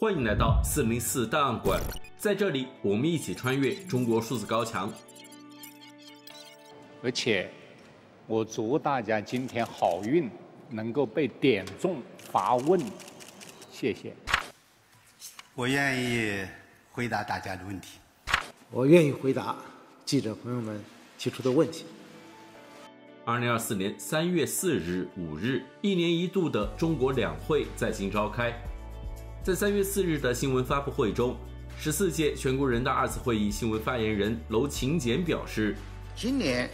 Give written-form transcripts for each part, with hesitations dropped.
欢迎来到404档案馆，在这里我们一起穿越中国数字高墙。 而且，我祝大家今天好运，能够被点中发问。谢谢。 我愿意回答大家的问题。 我愿意回答记者朋友们提出的问题。 2024年3月4日、5日，一年一度的中国两会在京召开。在3月4日的新闻发布会中，14届全国人大二次会议新闻发言人娄勤俭表示， 今年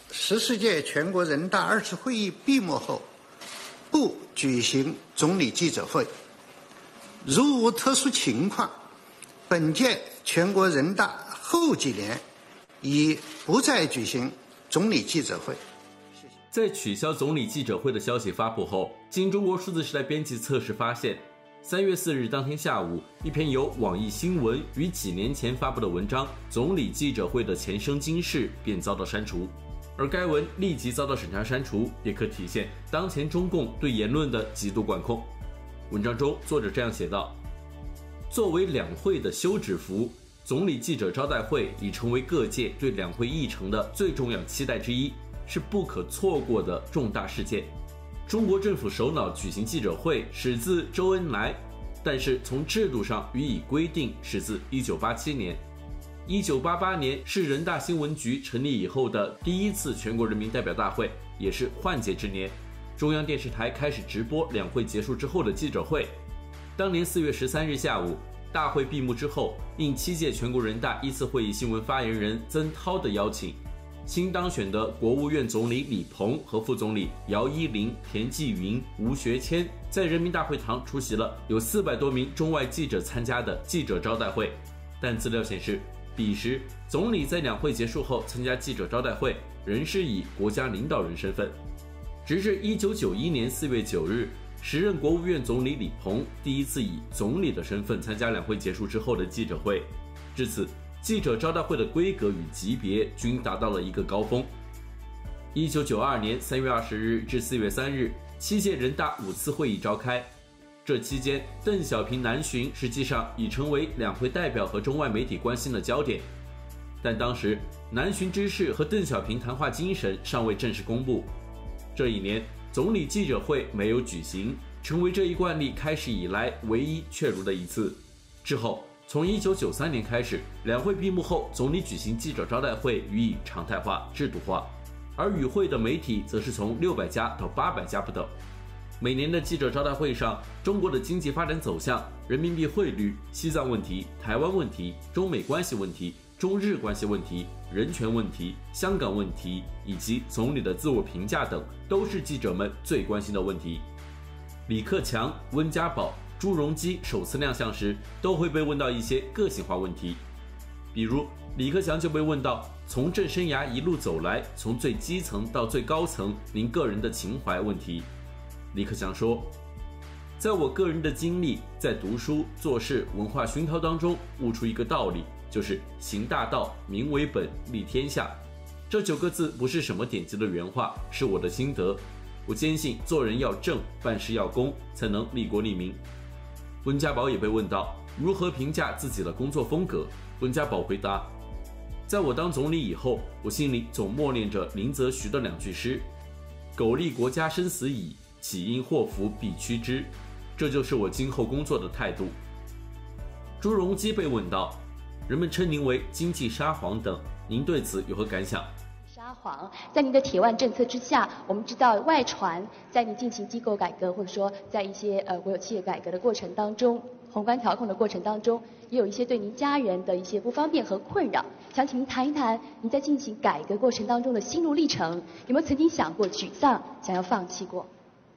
14届全国人大二次会议闭幕后，不举行总理记者会。如无特殊情况，本届全国人大后几年已不再举行总理记者会。 在取消总理记者会的消息发布后，经中国数字时代编辑测试发现，3月4日当天下午，一篇由网易新闻于几年前发布的文章《总理记者会的前生今世》便遭到删除，而该文立即遭到审查删除，也可体现当前中共对言论的极度管控。文章中，作者这样写道：作为两会的休止符，总理记者招待会已成为各界对两会议程的最重要期待之一，是不可错过的重大事件。中国政府首脑举行记者会始自周恩来，但是从制度上予以规定始自1987年。1988年是人大新闻局成立以后的第一次全国人民代表大会，也是换届之年。中央电视台开始直播两会结束之后的记者会。当年4月13日下午，大会闭幕之后，应7届全国人大一次会议新闻发言人曾涛的邀请，新当选的国务院总理李鹏和副总理姚依林、田纪云、吴学谦在人民大会堂出席了有400多名中外记者参加的记者招待会。但资料显示，彼时总理在两会结束后参加记者招待会，仍是以国家领导人身份。直至1991年4月9日，时任国务院总理李鹏第一次以总理的身份参加两会结束之后的记者会。至此，记者招待会的规格与级别均达到了一个高峰。1992年3月20日至4月3日，7届人大5次会议召开。这期间，邓小平南巡实际上已成为两会代表和中外媒体关心的焦点。但当时南巡之事和邓小平谈话精神尚未正式公布。这一年，总理记者会没有举行，成为这一惯例开始以来唯一确如的一次。之后，从1993年开始，两会闭幕后，总理举行记者招待会予以常态化、制度化，而与会的媒体则是从600家到800家不等。每年的记者招待会上，中国的经济发展走向、人民币汇率、西藏问题、台湾问题、中美关系问题、中日关系问题、人权问题、香港问题以及总理的自我评价等，都是记者们最关心的问题。李克强、温家宝、朱镕基首次亮相时，都会被问到一些个性化问题，比如李克强就被问到从政生涯一路走来，从最基层到最高层，您个人的情怀问题。李克强说，在我个人的经历，在读书、做事、文化熏陶当中悟出一个道理，就是行大道，民为本，利天下。这9个字不是什么典籍的原话，是我的心得。我坚信做人要正，办事要公，才能利国利民。温家宝也被问到如何评价自己的工作风格，温家宝回答，在我当总理以后，我心里总默念着林则徐的2句诗：苟利国家生死以，岂因祸福避趋之。这就是我今后工作的态度。朱镕基被问到，人们称您为经济沙皇等，您对此有何感想？ 沙皇，在您的铁腕政策之下，我们知道外传，在你进行机构改革，或者说在一些国有企业改革的过程当中，宏观调控的过程当中，也有一些对您家人的一些不方便和困扰。想请您谈一谈您在进行改革过程当中的心路历程，有没有曾经想过沮丧，想要放弃过？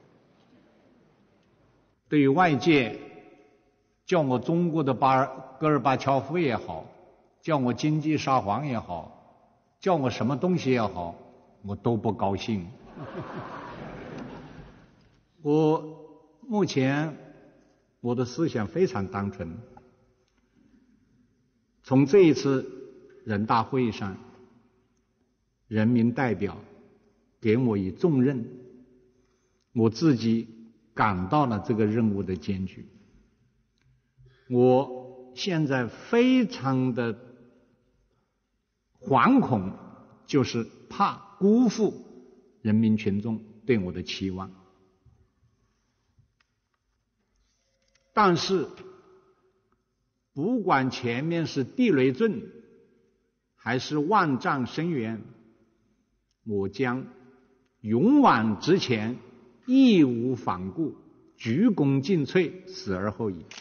对于外界叫我中国的戈尔巴乔夫也好，叫我经济沙皇也好，叫我什么东西也好，我都不高兴。我目前我的思想非常单纯，从这一次人大会议上，人民代表给我以重任，我自己感到了这个任务的艰巨。 我现在非常的惶恐，就是怕辜负人民群众对我的期望。但是不管前面是地雷阵还是万丈深渊，我将勇往直前，义无反顾，鞠躬尽瘁，死而后已。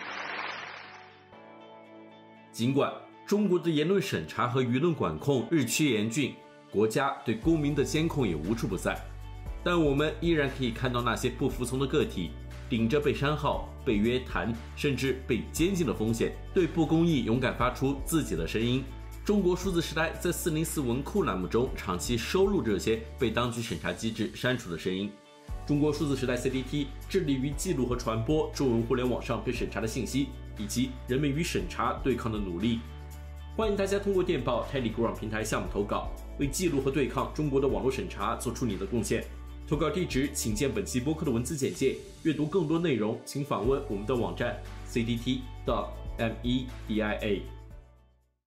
尽管中国的言论审查和舆论管控日趋严峻，国家对公民的监控也无处不在，但我们依然可以看到那些不服从的个体顶着被删号、被约谈，甚至被监禁的风险，对不公义勇敢发出自己的声音。中国数字时代在404文库栏目中长期收录这些被当局审查机制删除的声音。中国数字时代 CDT 致力于记录和传播中文互联网上被审查的信息，以及人们与审查对抗的努力。欢迎大家通过电报 Telegram 平台项目投稿，为记录和对抗中国的網絡審查做出你的貢獻。投稿地址請見本期播客的文字簡介。閱讀更多內容，請訪問我們的網站 cdt.media。